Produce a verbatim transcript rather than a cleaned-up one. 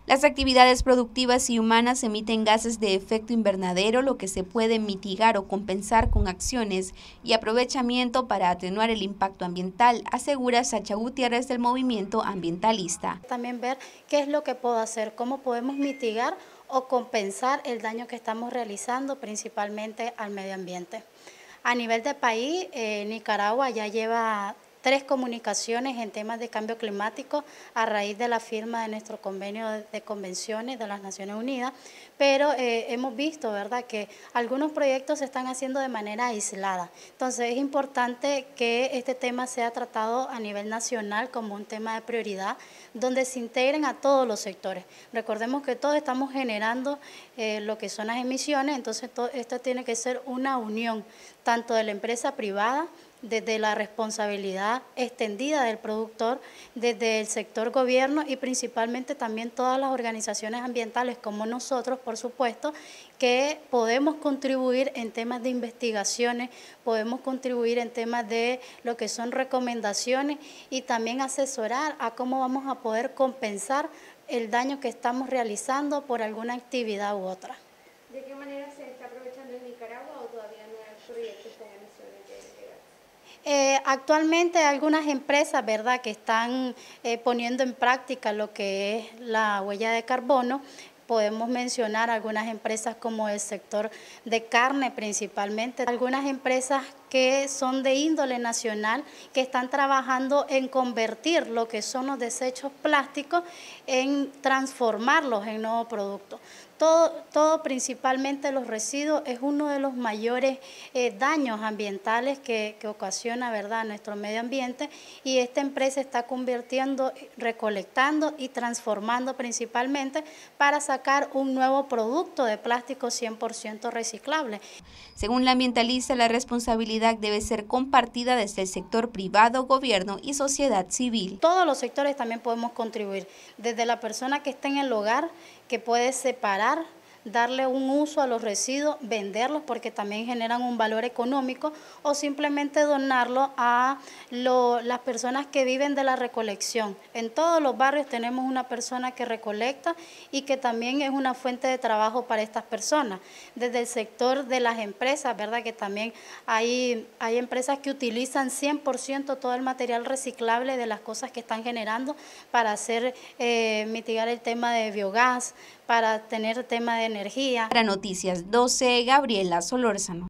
Las actividades productivas y humanas emiten gases de efecto invernadero, lo que se puede mitigar o compensar con acciones y aprovechamiento para atenuar el impacto ambiental, asegura Sacha Gutiérrez del movimiento ambientalista. También ver qué es lo que puedo hacer, cómo podemos mitigar o compensar el daño que estamos realizando principalmente al medio ambiente. A nivel de país, eh, Nicaragua ya lleva tres comunicaciones en temas de cambio climático a raíz de la firma de nuestro convenio de convenciones de las Naciones Unidas, pero eh, hemos visto, ¿verdad?, que algunos proyectos se están haciendo de manera aislada. Entonces es importante que este tema sea tratado a nivel nacional como un tema de prioridad, donde se integren a todos los sectores. Recordemos que todos estamos generando eh, lo que son las emisiones, entonces todo, esto tiene que ser una unión, tanto de la empresa privada, desde la responsabilidad extendida del productor, desde el sector gobierno y principalmente también todas las organizaciones ambientales como nosotros, por supuesto, que podemos contribuir en temas de investigaciones, podemos contribuir en temas de lo que son recomendaciones y también asesorar a cómo vamos a poder compensar el daño que estamos realizando por alguna actividad u otra. ¿De qué manera se está aprovechando en Nicaragua o todavía no hay proyectos con emisiones de, de gas? Eh, actualmente hay algunas empresas, ¿verdad?, que están eh, poniendo en práctica lo que es la huella de carbono. Podemos mencionar algunas empresas como el sector de carne principalmente, algunas empresas que son de índole nacional, que están trabajando en convertir lo que son los desechos plásticos en transformarlos en nuevos productos. Todo, todo principalmente los residuos es uno de los mayores eh, daños ambientales que, que ocasiona, ¿verdad?, nuestro medio ambiente, y esta empresa está convirtiendo, recolectando y transformando principalmente para sacar un nuevo producto de plástico cien por ciento reciclable. Según la ambientalista, la responsabilidad debe ser compartida desde el sector privado, gobierno y sociedad civil. Todos los sectores también podemos contribuir, desde la persona que está en el hogar, que puede separar, darle un uso a los residuos, venderlos porque también generan un valor económico, o simplemente donarlo a lo, las personas que viven de la recolección. En todos los barrios tenemos una persona que recolecta y que también es una fuente de trabajo para estas personas. Desde el sector de las empresas, ¿verdad?, que también hay, hay empresas que utilizan cien por ciento todo el material reciclable de las cosas que están generando para hacer, eh, mitigar el tema de biogás, para tener tema de energía. Para Noticias doce, Gabriela Solórzano.